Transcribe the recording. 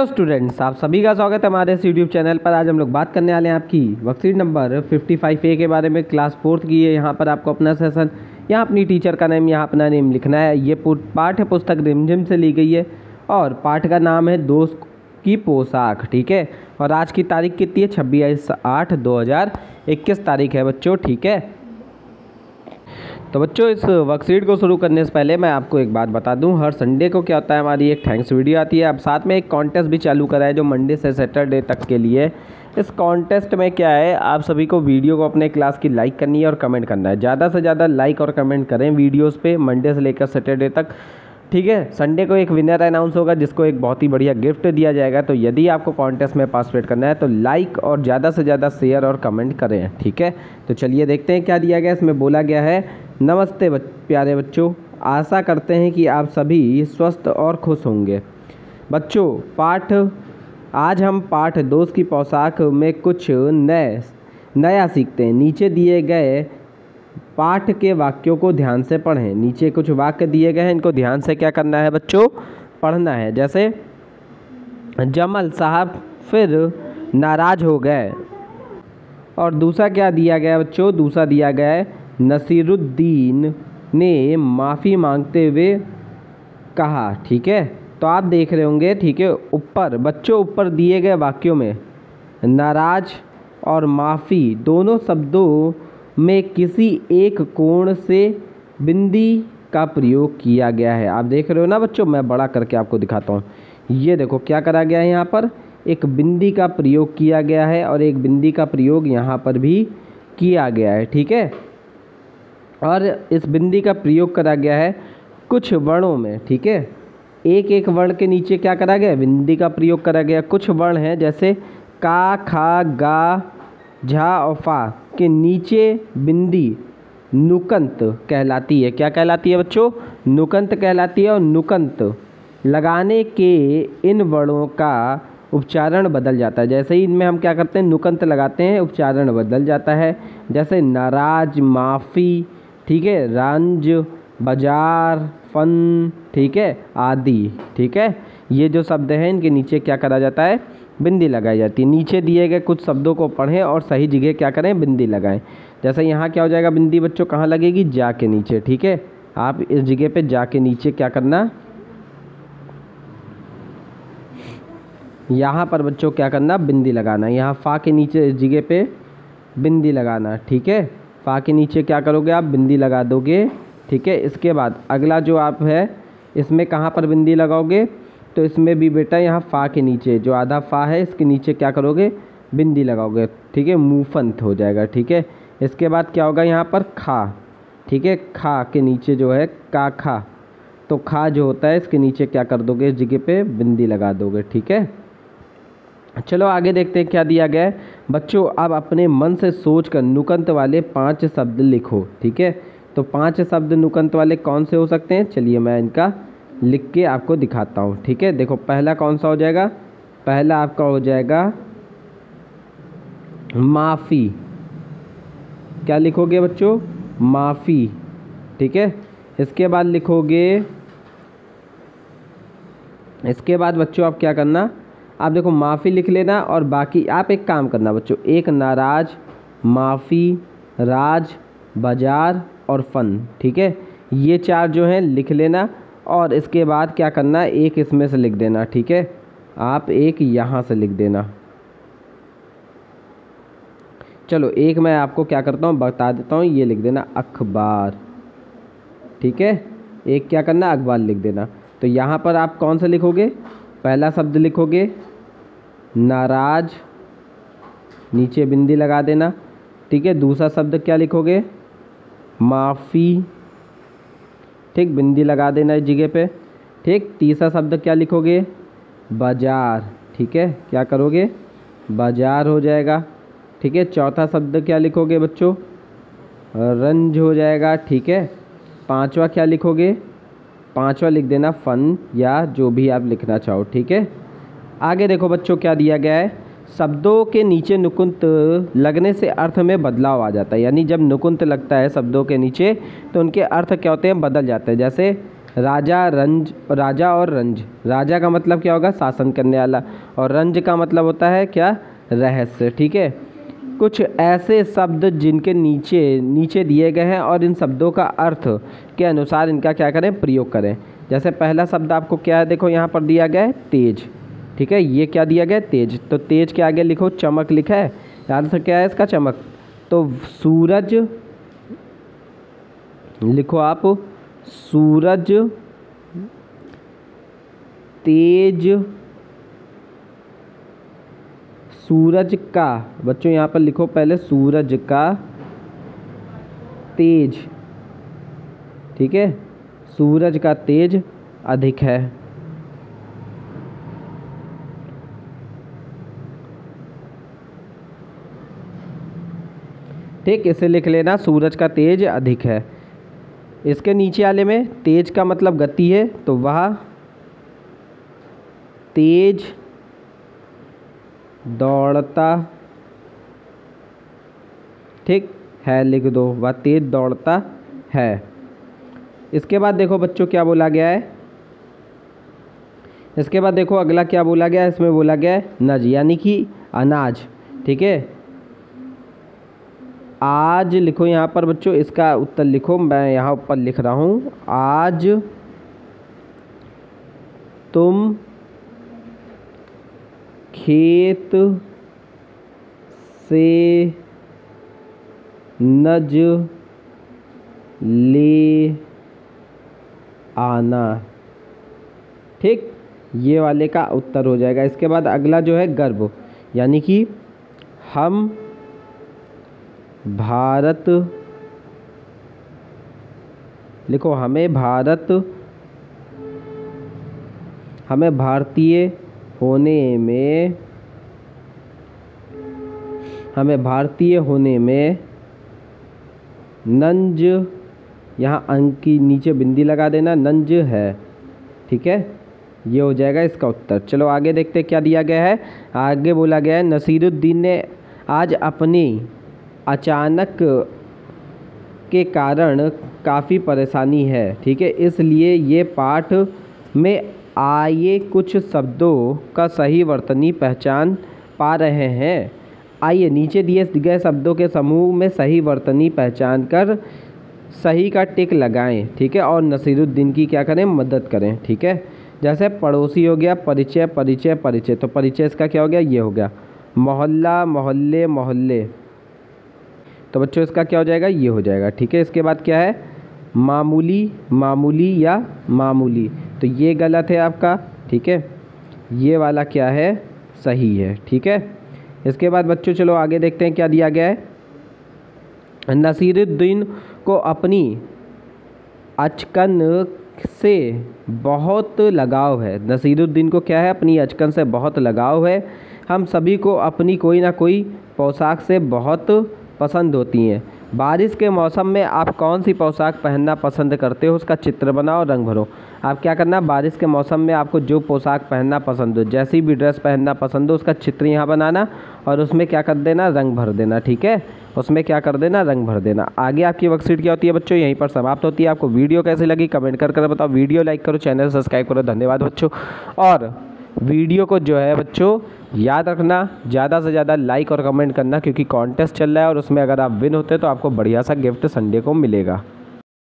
तो स्टूडेंट्स, आप सभी का स्वागत है हमारे इस यूट्यूब चैनल पर। आज हम लोग बात करने वाले हैं आपकी वर्कशीट नंबर 55A के बारे में। क्लास 4th की है। यहाँ पर आपको अपना सेशन, यहाँ अपनी टीचर का नेम, यहाँ अपना नेम लिखना है। ये पाठ्य पुस्तक रिमझिम से ली गई है और पाठ का नाम है दोस्त की पोशाक। ठीक है, और आज की तारीख कितनी है? 26/8/2021 तारीख है बच्चों। ठीक है, तो बच्चों इस वर्कशीट को शुरू करने से पहले मैं आपको एक बात बता दूं, हर संडे को क्या होता है, हमारी एक थैंक्स वीडियो आती है। अब साथ में एक कॉन्टेस्ट भी चालू करा है जो मंडे से सैटरडे तक के लिए। इस कॉन्टेस्ट में क्या है, आप सभी को वीडियो को अपने क्लास की लाइक करनी है और कमेंट करना है। ज़्यादा से ज़्यादा लाइक और कमेंट करें वीडियोज़ पे मंडे से लेकर सैटरडे तक। ठीक है, संडे को एक विनर अनाउंस होगा जिसको एक बहुत ही बढ़िया गिफ्ट दिया जाएगा। तो यदि आपको कॉन्टेस्ट में पार्टिसिपेट करना है तो लाइक और ज़्यादा से ज़्यादा शेयर और कमेंट करें। ठीक है, तो चलिए देखते हैं क्या दिया गया। इसमें बोला गया है, नमस्ते प्यारे बच्चों, आशा करते हैं कि आप सभी स्वस्थ और खुश होंगे। बच्चों आज हम पाठ दोस्त की पोशाक में कुछ नया सीखते हैं। नीचे दिए गए पाठ के वाक्यों को ध्यान से पढ़ें। नीचे कुछ वाक्य दिए गए हैं, इनको ध्यान से क्या करना है बच्चों? पढ़ना है। जैसे जमल साहब फिर नाराज हो गए। और दूसरा क्या दिया गया बच्चों? दूसरा दिया गया है, नसीरुद्दीन ने माफ़ी मांगते हुए कहा। ठीक है, तो आप देख रहे होंगे। ठीक है, ऊपर दिए गए वाक्यों में नाराज और माफ़ी दोनों शब्दों में किसी एक कोण से बिंदी का प्रयोग किया गया है। आप देख रहे हो ना बच्चों, मैं बड़ा करके आपको दिखाता हूँ। ये देखो क्या करा गया है, यहाँ पर एक बिंदी का प्रयोग किया गया है और एक बिंदी का प्रयोग यहाँ पर भी किया गया है। ठीक है, और इस बिंदी का प्रयोग करा गया है कुछ वर्णों में। ठीक है, एक एक वर्ण के नीचे क्या करा गया? बिंदी का प्रयोग करा गया। कुछ वर्ण हैं जैसे का, खा, गा, झा और फा के नीचे बिंदी नुकंत कहलाती है। क्या कहलाती है बच्चों? नुकंत कहलाती है। और नुकंत लगाने के इन वर्णों का उच्चारण बदल जाता है। जैसे ही इनमें हम क्या करते हैं, नुकंत लगाते हैं, उच्चारण बदल जाता है। जैसे नाराज, माफ़ी, ठीक है, रंज, बाजार, फन, ठीक है, आदि। ठीक है, ये जो शब्द हैं इनके नीचे क्या करा जाता है? बिंदी लगाई जाती है। नीचे दिए गए कुछ शब्दों को पढ़ें और सही जगह क्या करें? बिंदी लगाएं। जैसे यहाँ क्या हो जाएगा? बिंदी बच्चों कहाँ लगेगी? जा के नीचे। ठीक है, आप इस जगह पे जा के नीचे क्या करना, यहाँ पर बच्चों क्या करना? बिंदी लगाना। यहाँ फा के नीचे इस जगह पे बिंदी लगाना। ठीक है, फा के नीचे क्या करोगे आप? बिंदी लगा दोगे। ठीक है, इसके बाद अगला जो आप है इसमें कहाँ पर बिंदी लगाओगे? तो इसमें भी बेटा यहाँ फा के नीचे जो आधा फा है इसके नीचे क्या करोगे? बिंदी लगाओगे। ठीक है, मुफंत हो जाएगा। ठीक है, इसके बाद क्या होगा? यहाँ पर खा। ठीक है, खा के नीचे जो है का खा, तो खा जो होता है इसके नीचे क्या कर दोगे? इस जगह पे बिंदी लगा दोगे। ठीक है, चलो आगे देखते हैं क्या दिया गया है। बच्चों अब अपने मन से सोचकर नुकंत वाले 5 शब्द लिखो। ठीक है, तो 5 शब्द नुकंत वाले कौन से हो सकते हैं? चलिए मैं इनका लिख के आपको दिखाता हूँ। ठीक है, देखो पहला कौन सा हो जाएगा? पहला आपका हो जाएगा माफ़ी। क्या लिखोगे बच्चों? माफ़ी। ठीक है, इसके बाद लिखोगे, इसके बाद बच्चों आप क्या करना, आप देखो माफ़ी लिख लेना और बाकी आप एक काम करना बच्चों, एक नाराज, माफ़ी, राज, बाजार और फन। ठीक है, ये 4 जो हैं लिख लेना और इसके बाद क्या करना, एक इसमें से लिख देना। ठीक है, आप एक यहाँ से लिख देना। चलो एक मैं आपको क्या करता हूँ बता देता हूँ, ये लिख देना अखबार। ठीक है, एक क्या करना, अखबार लिख देना। तो यहाँ पर आप कौन सा लिखोगे? पहला शब्द लिखोगे नाराज, नीचे बिंदी लगा देना। ठीक है, दूसरा शब्द क्या लिखोगे? माफ़ी। ठीक, बिंदी लगा देना इस जगह पे। ठीक, तीसरा शब्द क्या लिखोगे? बाजार। ठीक है, क्या करोगे? बाजार हो जाएगा। ठीक है, चौथा शब्द क्या लिखोगे बच्चों? रंज हो जाएगा। ठीक है, पांचवा क्या लिखोगे? पांचवा लिख देना फन या जो भी आप लिखना चाहो। ठीक है, आगे देखो बच्चों क्या दिया गया है। शब्दों के नीचे नुकुंत लगने से अर्थ में बदलाव आ जाता है। यानी जब नुकुंत लगता है शब्दों के नीचे तो उनके अर्थ क्या होते हैं? बदल जाते हैं। जैसे राजा और रंज। राजा का मतलब क्या होगा? शासन करने वाला, और रंज का मतलब होता है क्या? रहस्य। ठीक है, कुछ ऐसे शब्द जिनके नीचे दिए गए हैं और इन शब्दों का अर्थ के अनुसार इनका क्या करें? प्रयोग करें। जैसे पहला शब्द आपको क्या है? देखो यहाँ पर दिया गया है तेज। ठीक है, ये क्या दिया गया है? तेज। तो तेज के आगे लिखो चमक लिखा है, अर्थ क्या है इसका? चमक। तो सूरज लिखो आप, सूरज तेज, सूरज का, बच्चों यहाँ पर लिखो पहले सूरज का तेज। ठीक है, सूरज का तेज अधिक है। ठीक, इसे लिख लेना, सूरज का तेज अधिक है। इसके नीचे वाले में तेज का मतलब गति है, तो वह तेज दौड़ता, ठीक है, लिख दो, वह तेज दौड़ता है। इसके बाद देखो बच्चों क्या बोला गया है, इसके बाद देखो अगला क्या बोला गया है, इसमें बोला गया है नज, यानी कि अनाज। ठीक है, आज लिखो यहाँ पर बच्चों, इसका उत्तर लिखो, मैं यहाँ ऊपर लिख रहा हूँ, आज तुम खेत से नज ले आना। ठीक, ये वाले का उत्तर हो जाएगा। इसके बाद अगला जो है गर्व, यानी कि हम भारत, लिखो हमें भारतीय होने में नंज, यहाँ अंक की नीचे बिंदी लगा देना, नंज है। ठीक है, ये हो जाएगा इसका उत्तर। चलो आगे देखते हैं क्या दिया गया है। आगे बोला गया है नसीरुद्दीन ने आज अपनी अचानक के कारण काफ़ी परेशानी है। ठीक है, इसलिए ये पाठ में आए कुछ शब्दों का सही वर्तनी पहचान पा रहे हैं। आइए नीचे दिए गए शब्दों के समूह में सही वर्तनी पहचान कर सही का टिक लगाएं। ठीक है, और नसीरुद्दीन की क्या करें? मदद करें। ठीक है, जैसे पड़ोसी हो गया, परिचय परिचय परिचय, तो परिचय इसका क्या हो गया? ये हो गया। मोहल्ला मोहल्ले मोहल्ले, तो बच्चों इसका क्या हो जाएगा? ये हो जाएगा। ठीक है, इसके बाद क्या है? मामूली मामूली या मामूली, तो ये गलत है आपका। ठीक है, ये वाला क्या है? सही है। ठीक है, इसके बाद बच्चों चलो आगे देखते हैं क्या दिया गया है। नसीरुद्दीन को अपनी अचकन से बहुत लगाव है। नसीरुद्दीन को क्या है? अपनी अचकन से बहुत लगाव है। हम सभी को अपनी कोई ना कोई पोशाक से बहुत पसंद होती हैं। बारिश के मौसम में आप कौन सी पोशाक पहनना पसंद करते हो? उसका चित्र बनाओ, रंग भरो। आप क्या करना, बारिश के मौसम में आपको जो पोशाक पहनना पसंद हो, जैसी भी ड्रेस पहनना पसंद हो, उसका चित्र यहाँ बनाना और उसमें क्या कर देना? रंग भर देना। ठीक है, उसमें क्या कर देना? रंग भर देना। आगे आपकी वर्कशीट क्या होती है बच्चों? यहीं पर समाप्त होती है। आपको वीडियो कैसी लगी कमेंट कर बताओ। वीडियो लाइक करो, चैनल सब्सक्राइब करो। धन्यवाद बच्चों। और वीडियो को जो है बच्चों याद रखना, ज़्यादा से ज़्यादा लाइक और कमेंट करना, क्योंकि कॉन्टेस्ट चल रहा है और उसमें अगर आप विन होते तो आपको बढ़िया सा गिफ्ट संडे को मिलेगा।